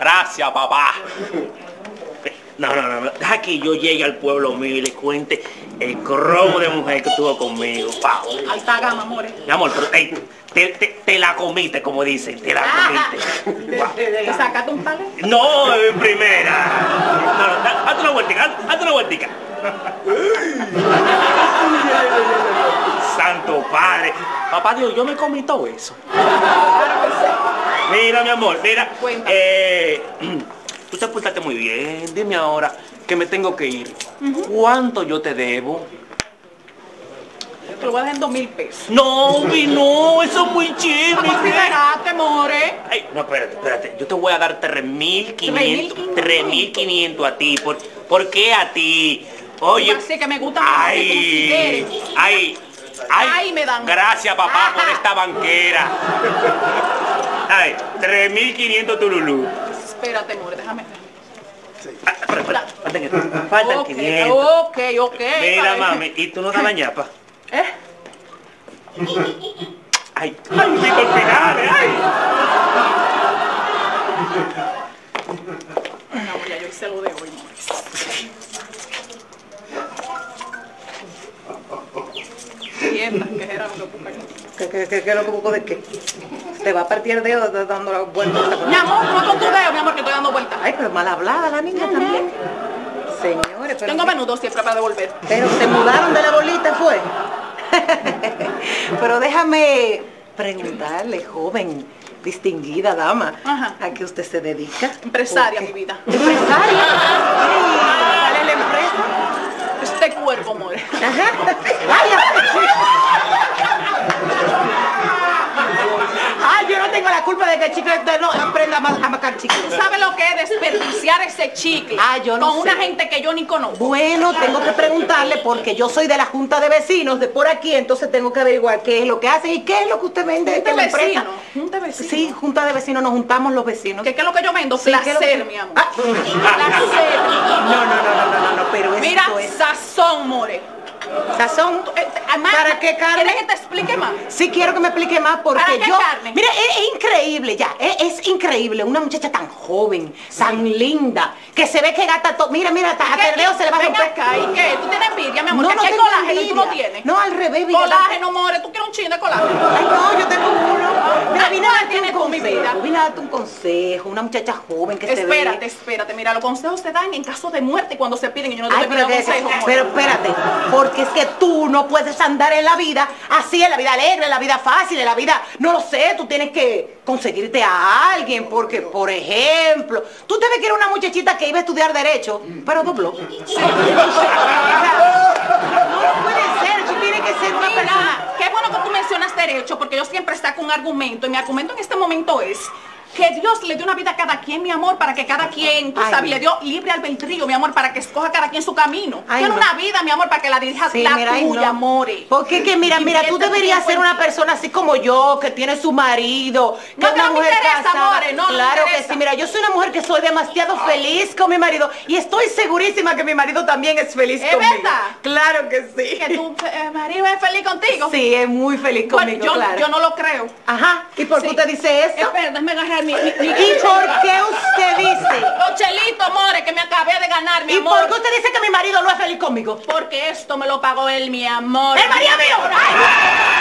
Gracias, papá. No. Deja que yo llegue al pueblo mío y le cuente el cromo de mujer que tuvo conmigo. Wow. Alta gama, amores. Mi amor, pero te la comiste, como dicen. Te la comiste. Wow. ¿Te sacaste un palo? No, en primera. No, hazte una vueltica, hazte una vueltica. Santo Padre. Papá Dios, yo me comí todo eso. Mira, mi amor, mira. Tú te portaste muy bien. Dime ahora que me tengo que ir. ¿Cuánto yo te debo? Te lo voy a dejar en 2.000 pesos. No, no, eso es muy chévere. Consideraste, more. Ay, no, espérate. Yo te voy a dar 3.500. 3.500 a ti. ¿Por qué a ti? Oye. Así que me gusta más que consideres. Ay, me dan. Gracias, papá, por esta banquera. Ay, 3.500 tululú. Espérate, more, déjame. Faltan 500. Ok. Mira, mami, ¿y tú no das la ñapa? Ay, pico al final, ay. No, ya yo hice lo de hoy, more. ¿Qué era lo que busca aquí? ¿Qué es lo que busco de qué? Te va a partir el dedo dando la vuelta. Mi amor, no con tu dedo, mi amor, que estoy dando vueltas. Ay, pero mal hablada la niña también. Señores, pero... Tengo menudo siempre para devolver. Pero se mudaron de la bolita, ¿fue? Pero déjame preguntarle, joven, distinguida dama, ¿a qué usted se dedica? Empresaria, mi vida. ¿Empresaria? ¿Cuál es la empresa? Este cuerpo, more. Ay, yo no tengo la culpa de que el chicle no aprenda a macar chicle. ¿Tú sabes lo que es desperdiciar ese chicle? Yo no con sé. una gente que yo ni conozco. Bueno, tengo que preguntarle porque yo soy de la Junta de Vecinos de por aquí, entonces tengo que averiguar qué es lo que hacen y qué es lo que usted vende Junta en la de empresa. Junta de vecinos. Sí, Junta de Vecinos, nos juntamos los vecinos. ¿Qué es lo que yo vendo? Sí, Placer, mi amor. Placer. No, pero esto mira, es... sazón, more. ¿Sazón? ¿Para qué carne? ¿Quieres que te explique más? Sí, quiero que me explique más porque ¿Para qué yo... carne? Mira, es increíble ya, es increíble. Una muchacha tan joven, tan linda, que se ve que gasta todo. Mira, hasta perdeo se le va a Ven romper. acá, ¿y qué? ¿Tú tienes envidia, mi amor? No, ¿Que no aquí hay tengo colágeno y tú no envidia. tienes? No, al revés, vida. Colágeno, more. ¿Tú quieres un chin de colágeno? Ay, no, yo tengo uno. Mira, vine a darte tienes un tú, mi vida? consejo. Vine a darte un consejo. Una muchacha joven que se ve... Espérate. Mira, los consejos se dan en caso de muerte cuando se piden y yo no te Ay, pido consejos. pero espérate, porque es que tú no puedes andar en la vida así, en la vida alegre, en la vida fácil, en la vida, no lo sé, tú tienes que conseguirte a alguien, porque, por ejemplo, tú te ves que era una muchachita que iba a estudiar Derecho, pero dobló. Sí. No puede ser, tú tienes que ser una persona... Qué bueno que tú mencionas derecho, porque yo siempre saco un argumento, y mi argumento en este momento es que Dios le dio una vida a cada quien, mi amor, para que cada quien, tú sabes, le dio libre albedrío, mi amor, para que escoja cada quien su camino. Tiene una vida, mi amor, para que la dirija la tuya, amore. Porque que mira, tú deberías ser una persona así como yo, que tiene su marido, que no, es una mujer casada. Amore, no, claro que sí, mira, yo soy una mujer que soy demasiado feliz con mi marido y estoy segurísima que mi marido también es feliz conmigo. ¿Es verdad? Claro que sí. ¿Que tu marido es feliz contigo? Sí, es muy feliz conmigo, claro. Yo no lo creo. Ajá, ¿y por qué usted dice eso? Espera, déjame agarrar mi... ¿Y por qué usted dice? Los chelitos, more, que me acabé de ganar, mi amor. ¿Y por qué usted dice que mi marido no es feliz conmigo? Porque esto me lo pagó él, mi amor. ¡El marido mío! ¡Ay!